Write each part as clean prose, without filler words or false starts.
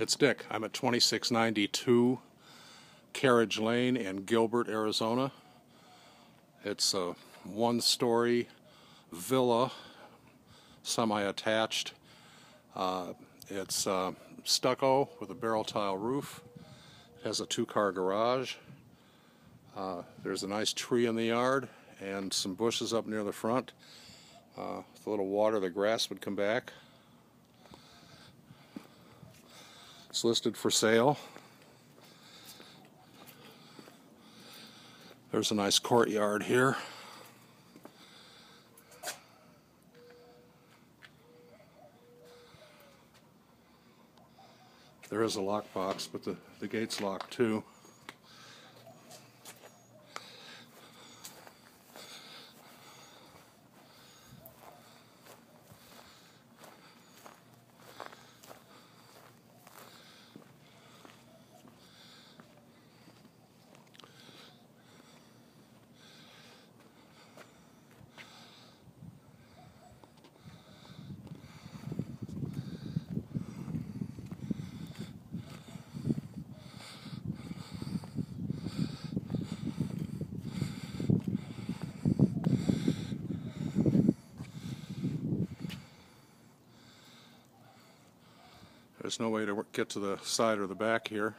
It's Dick. I'm at 2692 Carriage Lane in Gilbert, Arizona. It's a one-story villa, semi-attached. It's stucco with a barrel tile roof. It has a two-car garage. There's a nice tree in the yard and some bushes up near the front. With a little water, the grass would come back. It's listed for sale. There's a nice courtyard here. There is a lockbox, but the gate's locked too. There's no way to get to the side or the back here.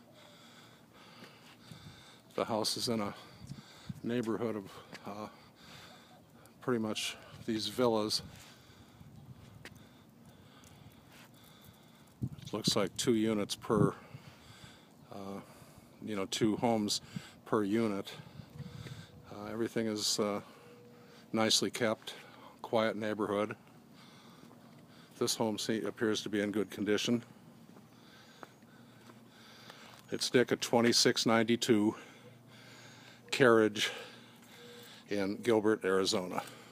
The house is in a neighborhood of pretty much these villas. It looks like 2 units per, 2 homes per unit. Everything is nicely kept, quiet neighborhood. This home appears to be in good condition. It's Dick at 2692 Carriage in Gilbert, Arizona.